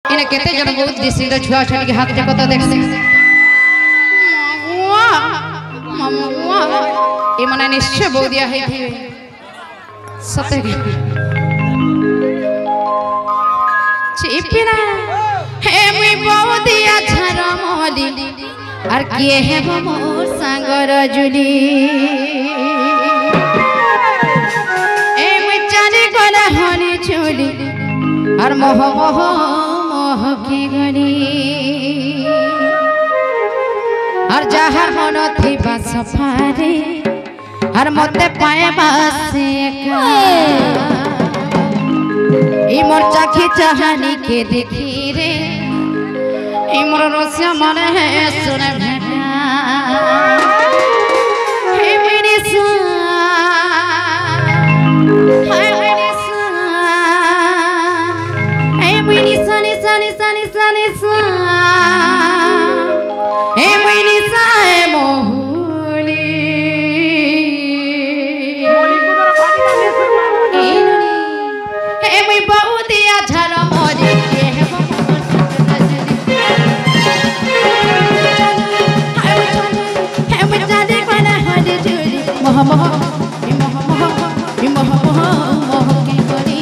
इने केते जन बहुत दिसिर छुआ छन के हाथ जको तो देख से मामुआ ए मने निश्चय बोदिया है थी सते के चिपिना हे मुई बोदिया झरा मोली और किए है मोर सांगर जुली ए मुई चाली गला हनी चोली और मोह मोह मोह की गली और जहर मन थी सफारी और मते पाए बासे ई मोर चाखी चाहनी के देखी रे ई मोर रसिया मन है सुने भेटा हे मेरी सा हाय मेरी सा हे मेरी सानी सानी सानी सानी सा हे मेरी सा मोहली हे मैं बहुत या झरा मोरी के है मैं जाने कोना हद जुली मोह मोह मोह मोह मोह मोह की गली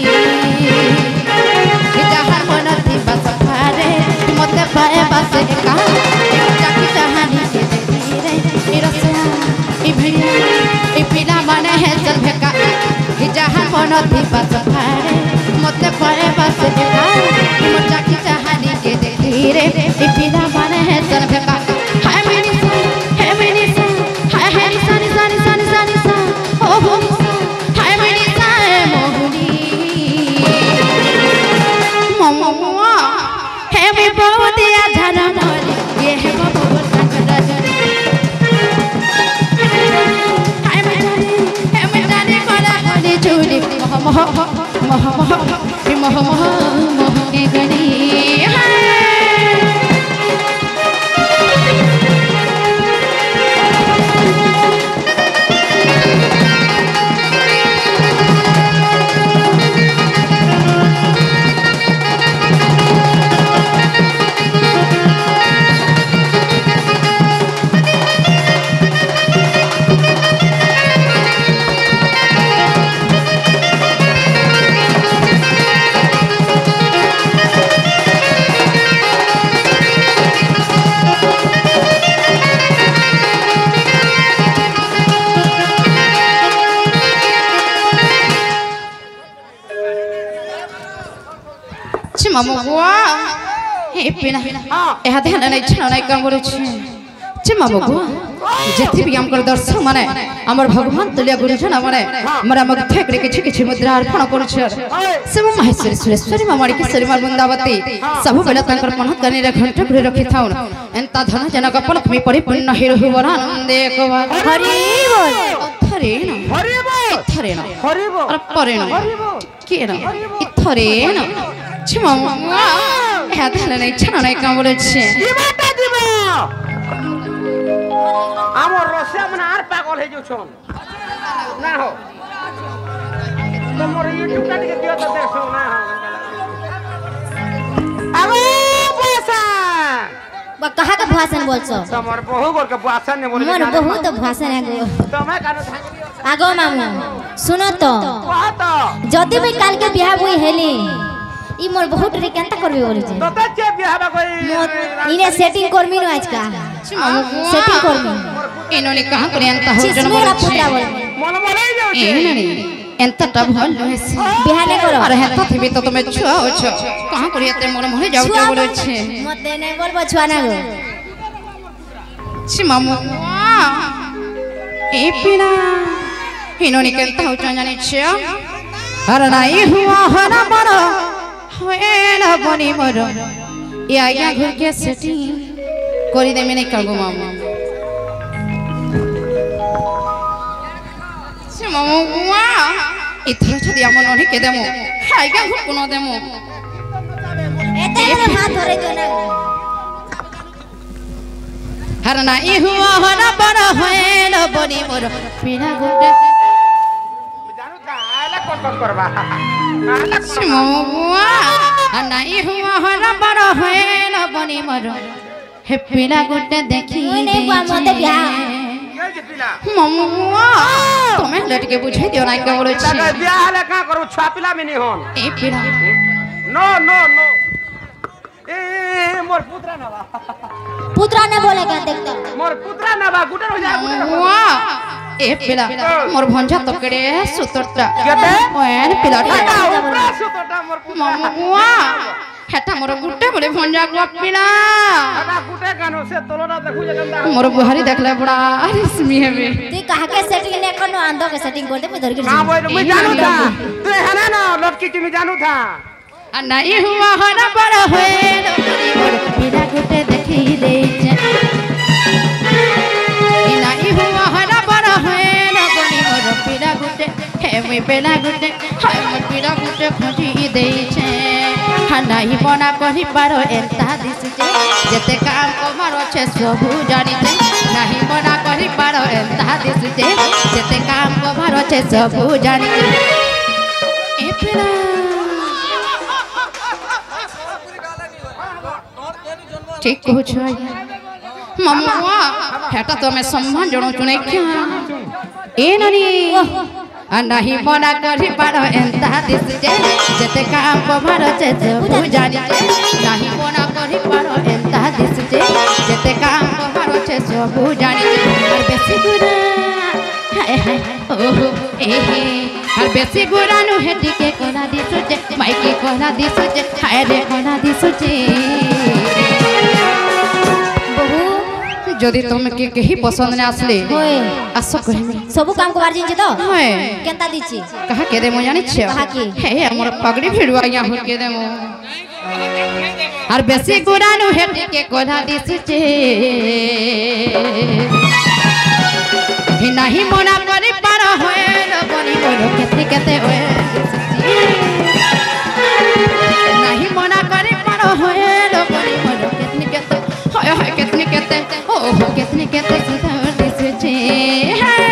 जहां मन थी बस फारे मते पाए बस का चाकी चाहनी के धीरे ई रसिया ई भिड़िया ई पिला माने है चल भेका जहां मन थी बस फारे मते पाए बस का मोर चाकी चाहनी के धीरे ई पिला माने है चल भेका हाय मेरी हाय हाय सानी सानी सानी सानी सा ओ हो हाय मेरी सा मोहनी मम्मा हे मैं बहुत या झरा मोरी ये है मोर सांगर जुली हाय मैं जाने कोला हनी चोली मोह मोह मोह मोह मोह मोह मोह के गली मामुआ हे पिना एहा ध्यान नै छन नै काम करू छी जे मामुआ जेथि भी हम कर दर्शन माने हमर भगवान तुलिया गुरुजन माने हमरा मग ठेकरे के किछि मुद्रा अर्पण करू छी सब महेश्वरी सुरेश्वरी मामड़ी की शरीर वृंदावती सब बेला तंकर मनहत करने रे घंटा करे रखि थाउन एंता धन जनक पलक में परिपूर्ण हिरो वरानंद एक बार हरि बोल थरे न थरे न हरि बोल अरे परे न के न थरे न मामुआ एहा ध्यान नै छन नै काम बोले छी दिबाटा दिबा हमर रसिया मन आर पागल हे जो छन ना हो तमर ये टुका के दियो त देखो ना अबे भाषा बा कहा का भाषण बोलछो तमर बहु गोर के भाषण ने बोले मोर बहुत भाषण आगो तमे कानो आगो मामू सुनो तो जदी भी काल के बियाह होई हेली ई मोर बहुत रे केनता करबे बोली जे तते जे बियाह कोई इने सेटिंग करमी न आज का सेटिंग करमी इनोने कहां करे अंत हो जन मोर पुत्रा बोल मन मरे जाउ छे इनने एंता भल नसे बियाह ने करो अरे हेता थबे तो तुमे छुआ हो छ कहां करे एते मोर मरे जाउ छ बोले छे मते नै बोलबो छुआ ना गो छी मामू ए पिना इनोने केनता हो जाने छे अरे नाही हुआ हना बरो होएला बनी मोर या या घर के सेटिंग करी दे मैंने कागो मामा से मामा इथरा छदी हमन नहे के देमो हाय का घर कोनो देमो एते हाथ धरे जो ना हर ना ई हुआ हना बड़ होएला बनी मोर पीना गुंडे जानू का आला कोन करबा मामुआ नहीं हुआ हरा बड़ा है न बनी मरो हे पिला गुटे देखी नहीं बुआ मते बिया मम्मुआ तुम्हें लटके बुझे दियो ना के बोलो छी लगे बिया हले का करू छुआ पिला में नहीं होन ए पिला नो नो नो ए मोर पुत्रा ना बा पुत्रा ने बोले क्या देखता मोर पुत्रा ना बा गुटर हो जा मम्मुआ ए पिला मोर भंजा तकड़े सुतरटा केते ओएन पिला ऊपर सुतोटा मोर पुत्रा मम्मुआ हेटा मोर गुटे बोले भंजा को पिला अदा गुटे गानो से तोलना देखु जगंदा मोर बुहारी देखले बड़ा रेशमी हेबे तू कहा के सेटिंग ने कनो आंदो के सेटिंग कर दे मैं धर के हां बोल मैं जानू था तू है ना लटकी की मैं जानू था नहीं हुआ हरा बड़ा होए नौकरी मोर पिला गुटे देखी दे नहीं हुआ हरा बड़ा होए नौकरी मोर पिला गुटे हे मैं पिला गुटे हाय मोर पिला गुटे खोजी दे छे नहीं बना कहि पारो एंता दिसजे जेते काम कमारो छे सबु जानि छे नहीं बना कहि पारो एंता दिसजे जेते काम कमारो छे सबु जानि छे ए पिला ठीक कुछ है मम्मुआ हेटा तो मैं सम्मान जणो चुने क्या ए ननी नहीं बना करी पारो एंता दिस जे जते काम पमारो छे सब जानि जे नहीं बना करी पारो एंता दिस जे जते काम पमारो छे सब जानि जे और बेसी गुरा हाय हाय ओहो ए हे और बेसी गुरा नु हेटी के कोना दिस जे माइके कोना दिस जे हाय रे कोना दिस जे जदि तुमके केही पसंद न आसले होय आसो कहमी सब काम को बार जिन तो होय केनता दिछि कहा के दे मो जानि छ कहा की हे हमर पगड़ी भिड़वा या हो के दे मो और बेसी गुरा नु हेटी के कोधा दिस छे ही नहीं मना करी पार होए न बनी मोर केते होए नहीं मना करी पार होए न बनी मोर केते होय होय केते ओहो कितने सुंदर दिस छे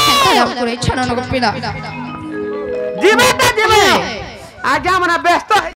जीवन आज हमरा व्यस्त